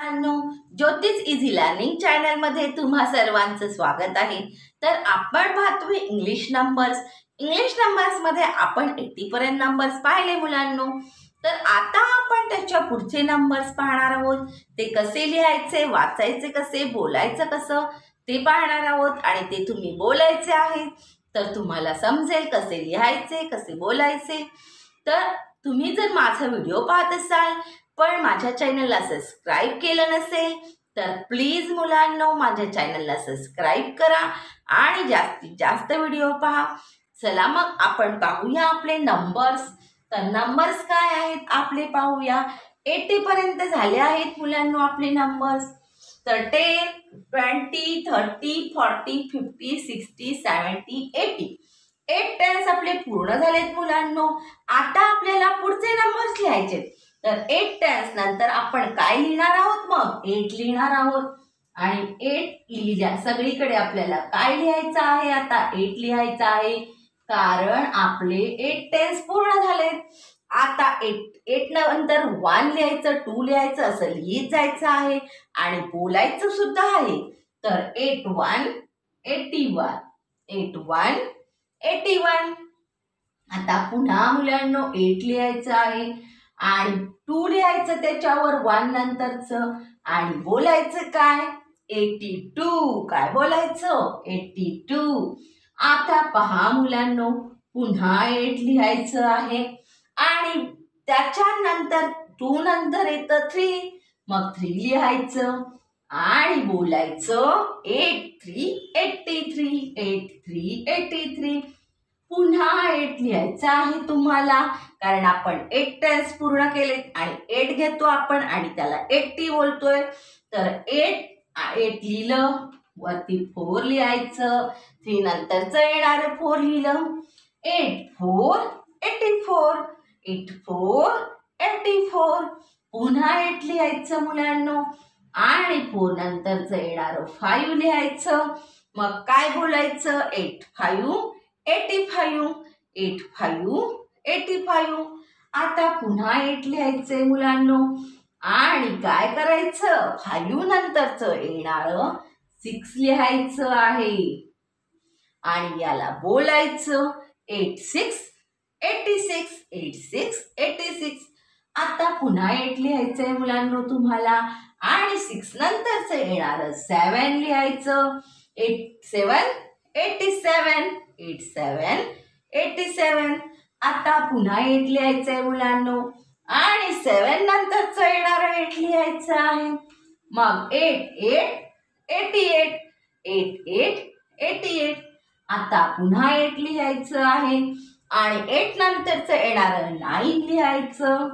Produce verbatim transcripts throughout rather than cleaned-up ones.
मित्रांनो, ज्योतिष easy learning channel मध्ये तुम्हा सर्वांचं स्वागत आहे। तर आपण पाहतोय इंग्लिश नंबर्स। इंग्लिश नंबर्स मध्ये आपण ऐंशी पर्यंत नंबर्स पाहिले मुलांनो। तर आता आपण त्याच्या पुढचे नंबर्स पाहणार आहोत। ते कसे लिहायचे, वाचायचे कसे, बोलायचं कसं ते पाहणार आहोत आणि ते तुम्ही बोलायचे आहे। तर तुम्हाला समजेल कसे लिहायचे, कसे बोलायचे। तर तुम्ही जर माझा व्हिडिओ पाहत असाल पण माझ्या चॅनलला सबस्क्राइब केलं नसेल तर प्लीज मुलांनो माझ्या चॅनलला सबस्क्राइब करा आणि जास्तीत जास्त व्हिडिओ पहा। चला मग आपण पाहूया आपले नंबर्स। तर नंबर्स काय आहेत आपले पाहूया। ऐंशी पर्यंत झाले आहेत मुलांनो आपले नंबर्स। तर ten, twenty, thirty, forty, fifty, sixty, seventy, eighty eight tens आपले पूर्ण झालेत मुलांनो। आता आपल्याला पुढचे नंबर्स लिहायचे। तर एट टेन्स नंतर आपण काय लिहिणार आहोत, मग एट लिहिणार आहोत। आणि एट लिहिल्या सगळीकडे आपल्याला काय लिहायचं आहे, आता एट लिहायचं आहे कारण आपले एट टेन्स पूर्ण झालेत। आता एट एट नंतर वन लिहायचं, टू लिहायचं, असं लिहित जायचं आहे आणि बोलायचं सुद्धा आहे। तर eight one eighty one, eight one eighty one. आता पुन्हा मुलांनो एट लिहायचं आहे आणि टू लिहायचं त्याच्यावर वन नंतरचं आणि बोलायचं काय, एटी टू। काय बोलायचं, एटी टू। आता पहा मुलांनो पुन्हा एट लिहायचं आहे आणि त्याच्यानंतर टू नंतर येतं थ्री, मग थ्री लिहायचं आणि बोलायचं eight three eighty three, eight three eighty three. पुन्हा एट लिहायचं आहे तुम्हाला कारण आपण एट टेन्स पूर्ण केलेत आणि एट घेतो आपण आणि त्याला एटी बोलतोय। तर एट एट लिहिलं, वरती फोर लिहायचं, थ्री नंतरचं येणारं फोर लिहिलं। Eight four eighty four, eight four eighty four. पुन्हा एट लिहायचं मुलांनो आणि फोर नंतरचं येणारं फाईव्ह लिहायचं। मग काय बोलायचं, eight five eighty five, eight five eighty five. आता पुन्हा एट लिहायचंय मुलांनो आणि काय करायचं, फाईव्ह नंतरचं येणारं सिक्स लिहायचं आहे आणि याला बोलायचं eight six eighty six, eight six eighty six. आता पुन्हा एट लिहायचंय मुलांनो तुम्हाला आणि सिक्स नंतरचं येणारं सेवन लिहायचं, eight seven eighty seven, eight seven eighty seven. आता पुन्हा एट लिहायचंय मुलांनो आणि सेवन नंतरचं येणारं एट लिहायचं आहे। मग eight eight eighty eight, eight eight eighty eight. आता पुन्हा एट लिहायचं आहे आणि एट नंतरचं येणारं नाईन लिहायचं,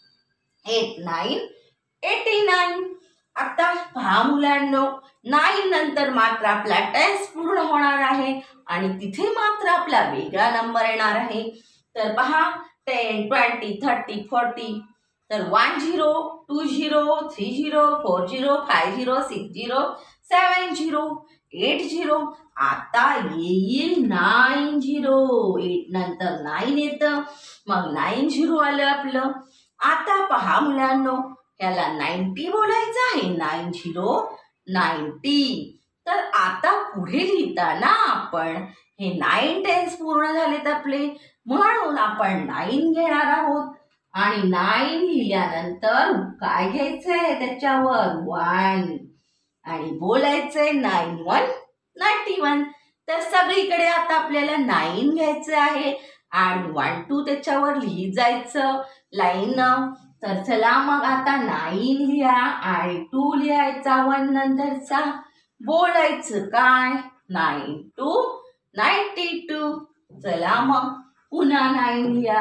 एट नाईन एटी नाईन। आता पहा मुलांनो नाईन नंतर मात्र आपला टेन्स पूर्ण होणार आहे आणि तिथे मात्र आपला वेगळा नंबर येणार आहे। तर पहा टेन, ट्वेंटी, थर्टी, फोर्टी। तर one zero, two zero, three zero, four zero, five zero, six zero, seven zero, eight zero. आता येईल नाईन झिरो, एट नंतर नाईन येतं, मग नाईन झिरो आलं आपलं। आता पहा मुलांनो याला नाईन्टी बोलायचं आहे, नाईन झिरो नाईन्टी। तर आता पुढे लिहिताना आपण हे नाईन टेन्स पूर्ण झालेत आपले म्हणून आपण नाईन घेणार आहोत आणि नाईन लिहिल्यानंतर काय घ्यायचंय त्याच्यावर वन आणि बोलायचंय नाईन वन नाईन्टी वन। तर सगळीकडे आता आपल्याला नाईन घ्यायचं आहे आणि वन टू त्याच्यावर लिहित जायचं लाईन। तर चला मग आता नाईन लिहा आणि टू लिहायचा वन नंतरचा, बोलायचं काय, नाईन टू नाईन्टी टू। चला मग पुन्हा नाईन लिहा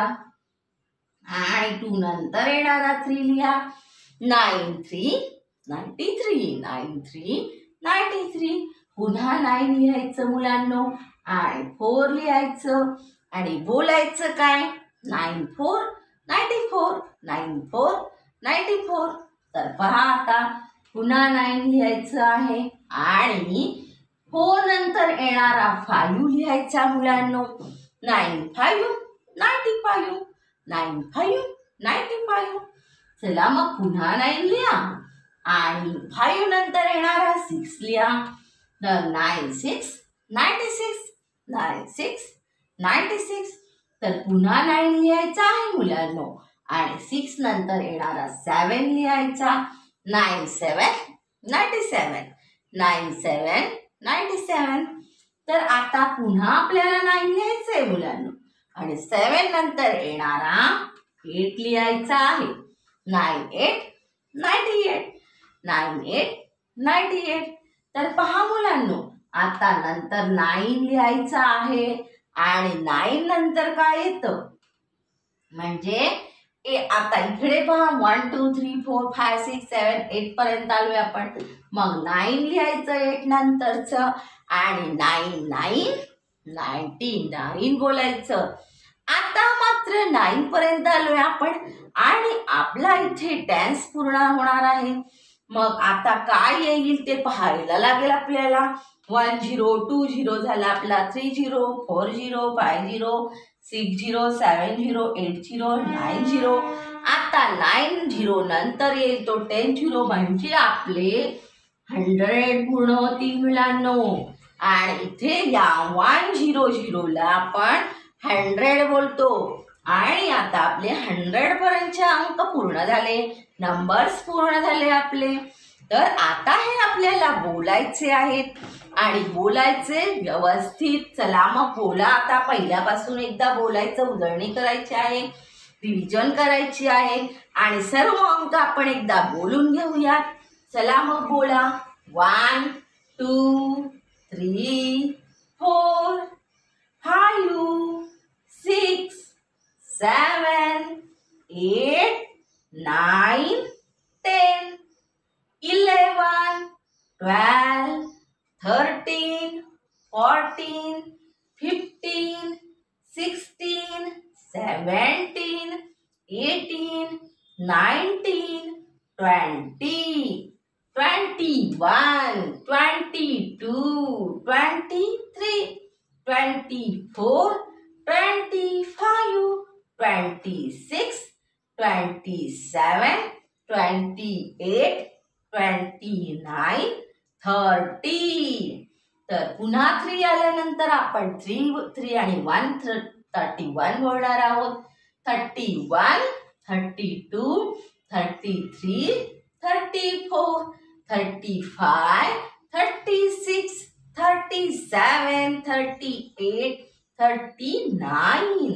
आणि टू नंतर येणारा थ्री लिहा, nine three ninety three, nine three ninety three. पुन्हा नाईन लिहायचं मुलांनो आणि फोर लिहायचं आणि बोलायचं काय, nine four ninety four, nine four ninety four. तर पहा आता पुन्हा नाईन लिहायचं आहे आणि फोर नंतर येणारा फाईव्ह लिहायचा मुलांनो, nine five ninety five, nine five ninety five. चला मग पुन्हा नाईन लिहा आणि फाईव्ह नंतर येणारा सिक्स लिहा. तर nine six ninety six nine six ninety six. तर पुन्हा नाईन लिहायचा आहे मुलांनो आणि सिक्स नंतर येणारा सेवन लिहायचा. Nine seven ninety seven nine seven ninety seven. तर आता पुन्हा आपल्याला नाईन लिहायचं आहे मुलांनो आणि सेवन नंतर येणारा एट लिहायचा आहे. Nine eight ninety eight nine eight ninety eight. तर पहा मुलांनो आता नंतर नाईन लिहायचं आहे आणि नाईन नंतर काय येतं म्हणजे ए आता इकडे पहा one two three four five six seven eight पर्यंत आलोय आपण. मग नाईन लिहायचं एट नंतरचं आणि नाईन नाईन नाईन्टी नाईन बोलायचं. आता मात्र नाईन पर्यंत आलोय आपण आणि आपला इथे टेन्स पूर्ण होणार आहे. मग आता काय येईल ते पाहायला लागेल आपल्याला. वन झिरो टू झिरो झाला आपला, three zero four zero five zero six zero seven zero eight zero nine zero. आता नाईन झिरो नंतर येईल तो टेन झिरो म्हणजे आपले हंड्रेड पूर्ण होतील मुलांनो. आणि इथे या वन झिरो झिरोला आपण हंड्रेड बोलतो आणि आता आपले हंड्रेड पर्यंतचे अंक पूर्ण झाले, नंबर्स पूर्ण झाले आपले. तर आता हे आपल्याला बोलायचे आहेत आणि बोलायचे व्यवस्थित. चला मग बोला आता. पहिल्यापासून एकदा बोलायचं, उजळणी करायची आहे, रिव्हिजन करायची आहे आणि सर्व अंक आपण एकदा बोलून घेऊयात. चला मग बोला. One two three four five six seven eight nine ten eleven twelve thirteen fourteen fifteen sixteen seventeen eighteen nineteen twenty twenty one twenty two twenty three twenty four twenty five twenty six twenty seven twenty eight twenty nine thirty. तर पुन्हा three आल्यानंतर आपण three three आणि one thirty one बोलणार आहोत. Thirty one thirty two thirty three thirty four thirty five thirty six thirty सेवन thirty eight thirty nine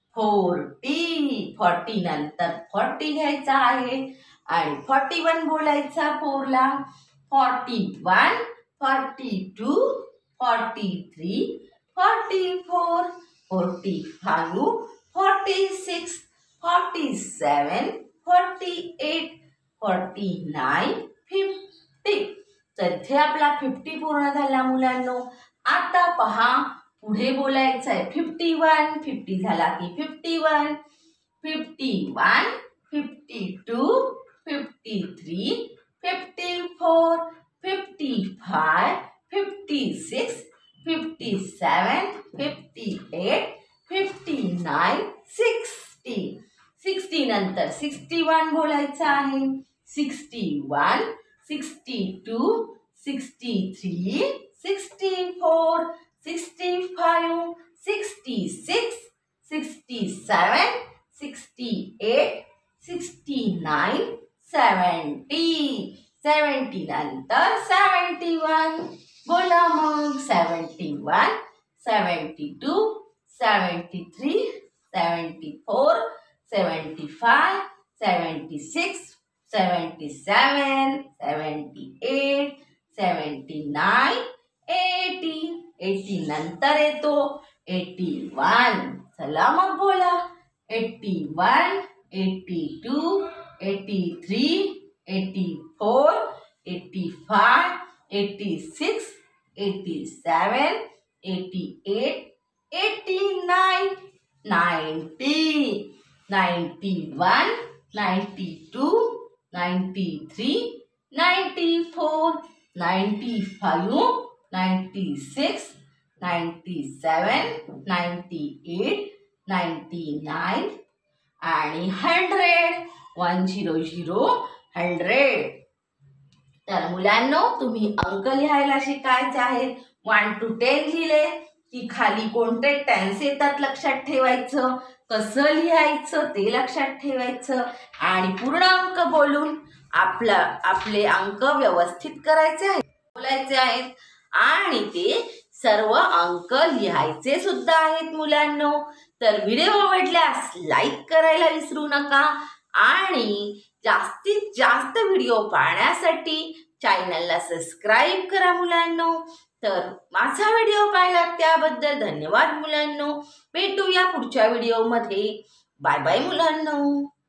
forty. Forty नंतर forty घ्यायचा आहे आणि फोर्टी वन बोलायचा फोरला. Forty one forty two forty three forty four forty five forty six forty seven forty eight forty nine fifty. तर इथे आपला fifty पूर्ण झाला मुलांनो. आता पहा पुढे बोलायचं आहे फिफ्टी वन. फिफ्टी झाला की fifty one fifty one fifty two fifty three fifty four fifty five fifty six fifty seven fifty eight fifty nine sixty. Sixty नंतर सिक्स्टी वन बोलायचं आहे. Sixty one sixty two sixty three sixty four sixty five sixty six sixty seven sixty eight sixty nine seventy. Seventy नंतर seventy one बोला मग. Seventy one seventy two seventy three seventy four seventy five seventy six seventy सेवन seventy eight seventy nine eighty. Eighty नंतर येतो eighty one. चला मग बोला. Eighty one eighty two eighty three eighty four eighty five eighty six eighty seven eighty eight eighty nine ninety. Ninety one ninety two ninety three ninety four ninety five ninety six ninety seven ninety eight ninety nine आणि hundred. One zero zero hundred. मुलांनो, तुम्ही अंक लिहायला शिकायचे आहेत. One two ten लिहिले की खाली कोणते टेन्स येतात लक्षात ठेवायचं, कसं लिहायचं ते लक्षात ठेवायचं आणि पूर्ण अंक बोलून आपला आपले अंक व्यवस्थित करायचे आहेत, बोलायचे आहेत आणि ते सर्व अंक लिहायचे सुद्धा आहेत मुलांनो. तर व्हिडिओ आवडल्यास लाईक करायला विसरू नका आणि जास्तीत जास्त व्हिडिओ पाहण्यासाठी चॅनलला सबस्क्राईब करा मुलांनो. तर माझा व्हिडिओ पाहिला त्याबद्दल धन्यवाद मुलांनो. भेटूया पुढच्या व्हिडिओमध्ये. बाय बाय मुलांनो.